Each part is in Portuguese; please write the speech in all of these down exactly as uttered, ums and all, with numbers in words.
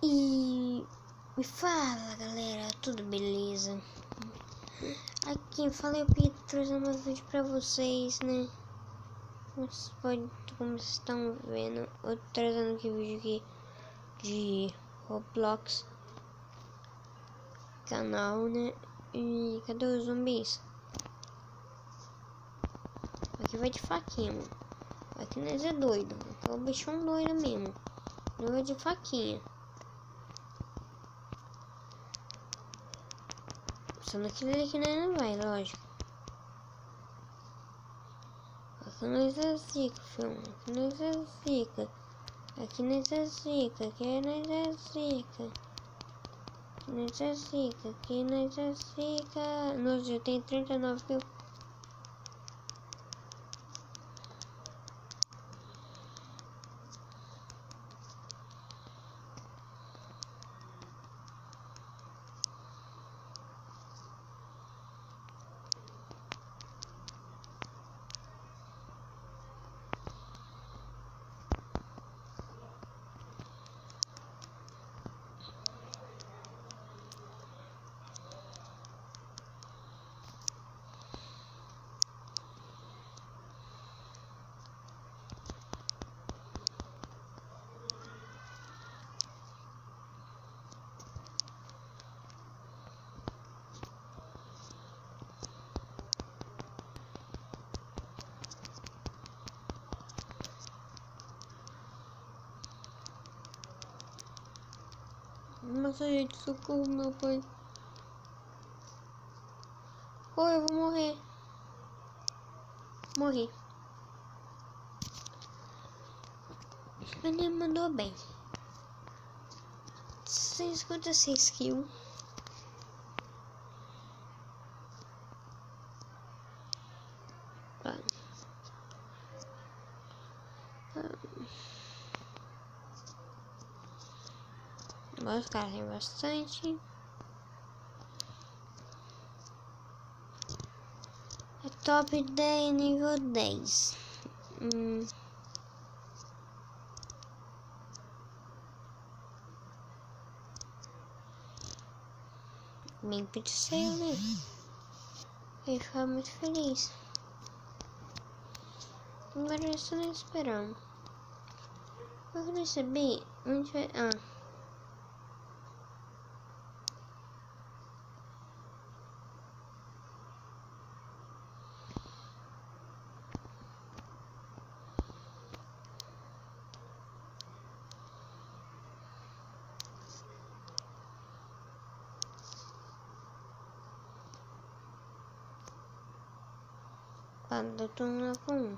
E me fala, galera, tudo beleza? Aqui eu falei, eu ia trazer mais vídeo pra vocês, né? Vocês podem, como vocês estão vendo, eu tô trazendo aqui vídeo aqui de Roblox canal, né? E cadê os zumbis? Aqui vai de faquinha, mano. Aqui nós é doido, aqui é o bichão doido mesmo. Não é de faquinha. Só naquele aqui né, não vai, lógico. Aqui nós é zica, filho. Aqui nós é zica. Aqui nós é zica. Aqui nós é zica. Aqui nós é zica. Aqui nós é zica. Nossa, eu tenho trinta e nove mil. Nossa, gente, socorro, meu pai. Oi, eu vou morrer. Morri. Ele mandou bem. cento e cinquenta e seis kills. Ah. Ah. Os caras tem bastante. É top dez, nível dez. Hum. Bem pixel, né? Eu ia ficar muito feliz. Agora eu estou esperando. Eu quero saber onde vai. Ah. Eu tô na com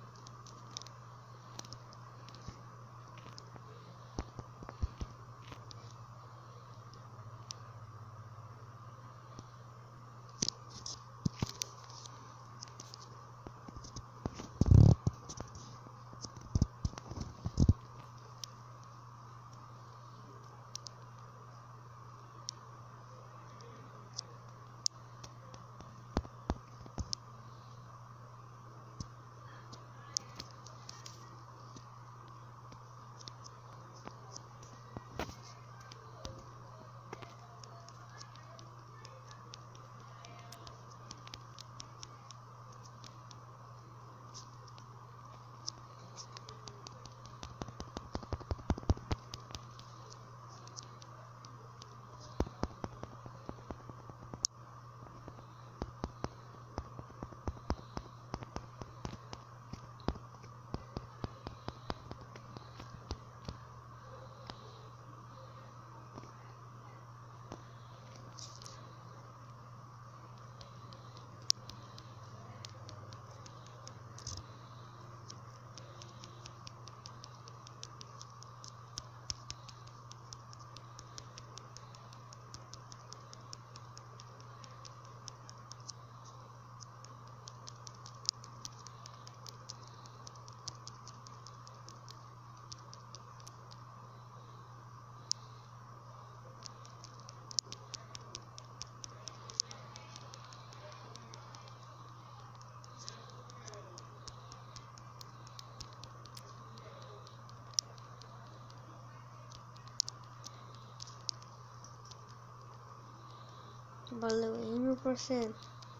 Valeu aí, meu parceiro.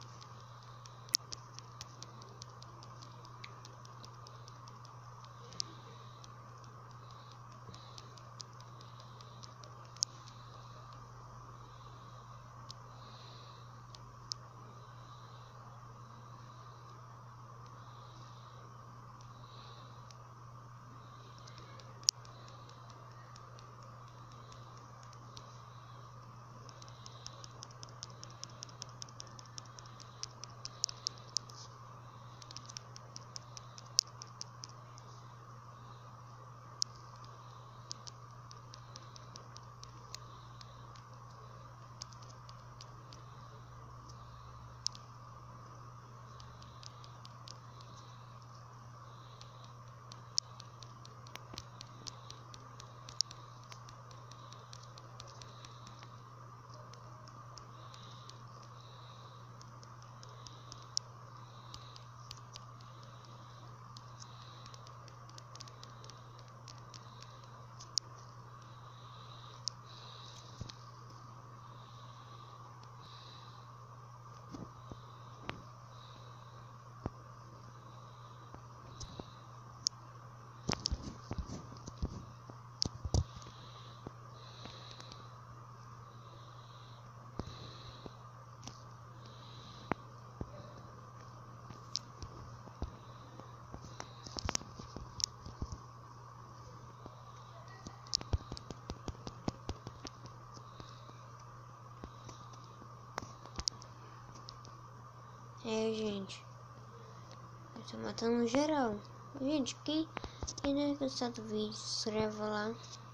É, gente. Eu tô matando geral. Gente, quem, quem não gostar do vídeo, se inscreve lá.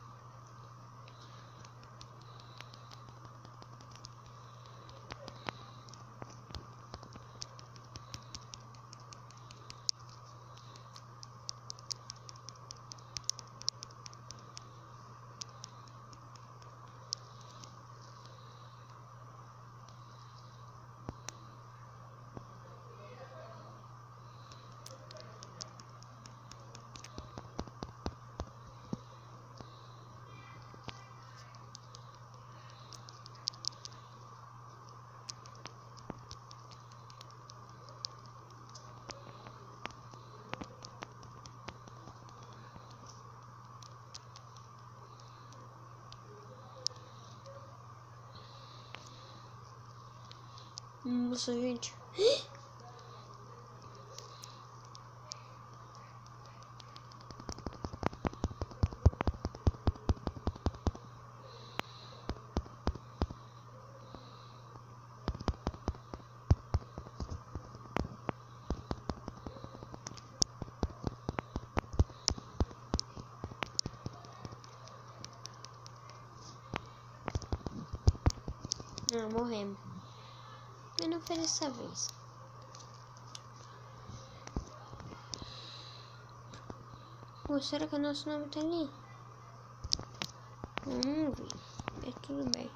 Nossa, gente. Ah, morremos. Mas não foi dessa vez. Pô, será que o nosso nome tá ali? Vamos ver. É tudo bem.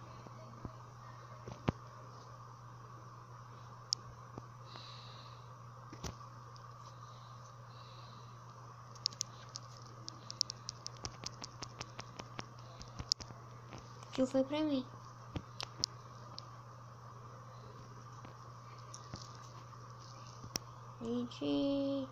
Que foi pra mim. Gente.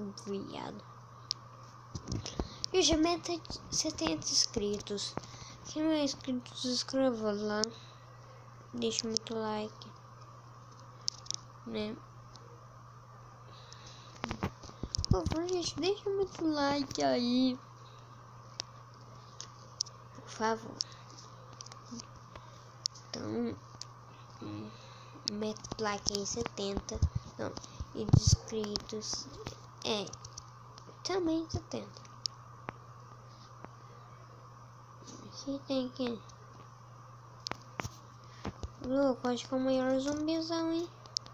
viado. E já meta setenta inscritos. Quem não é inscrito, se inscreva lá. Deixa muito like, né? Por favor, gente, deixa muito like aí. Por favor. Então, hum, meta like aí setenta. Não, e de inscritos é também setenta. Aqui tem que. Louco, acho que é o maior zumbizão, hein?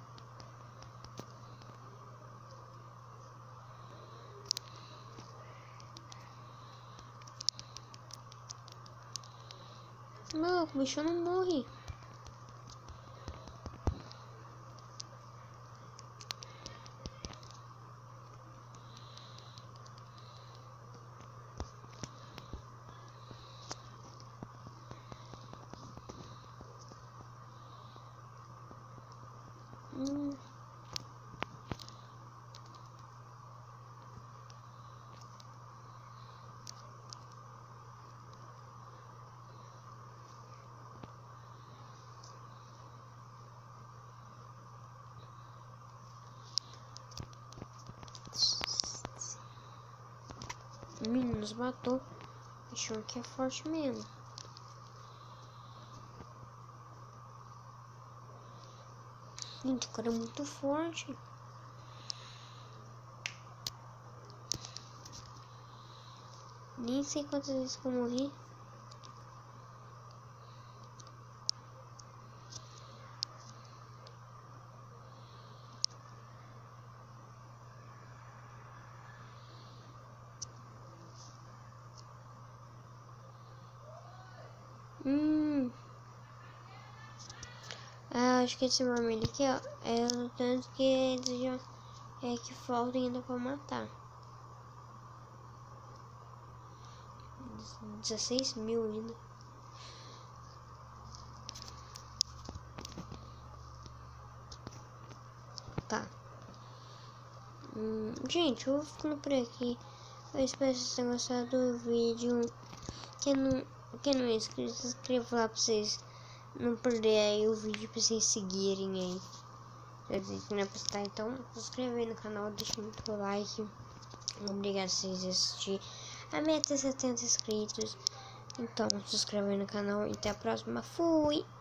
Louco, o bicho não morre. Hum. Menino, nos matou. Achou que é forte mesmo. Gente, o cara é muito forte. Nem sei quantas vezes que eu morri. Hum. Ah, acho que esse vermelho aqui, ó, é o tanto que eles já é que falta ainda pra matar. dezesseis mil ainda. Tá. Hum, gente, eu vou ficando por aqui. Eu espero que vocês tenham gostado do vídeo. Quem não, quem não é inscrito, se inscreva lá pra vocês não perder aí o vídeo, pra vocês seguirem aí. Eu disse que não é pra estar, então se inscreva aí no canal, deixa muito like. Obrigado por vocês assistirem. A meta é setenta inscritos. Então se inscreva aí no canal e até a próxima. Fui!